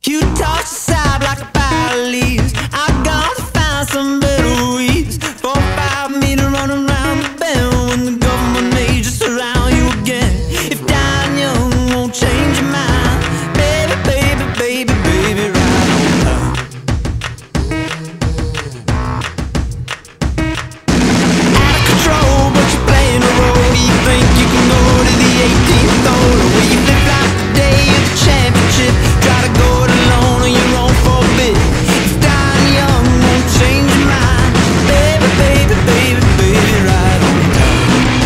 You toss aside like a pile of leaves. I got to find some better weeds. 4 or 5 meter running around the bend when the government may just surround you again. If dying young won't change your mind, baby, baby, baby, baby, right on time. Out of control, but you're playing a role. You think you can go to the 18th hole, or will you flip like the day of the championship? Try to go it alone on your own for a bit. If dying young won't change your mind, baby, baby, baby, baby, right on time.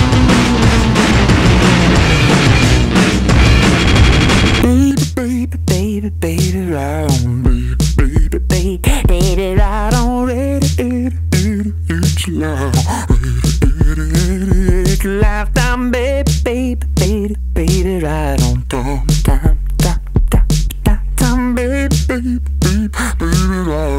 Baby, baby, baby, baby, right on. Baby, baby, baby, right on. It's lifetime, baby, baby, baby, baby, right on time, time, time, time, time, baby, baby, baby, baby, right on.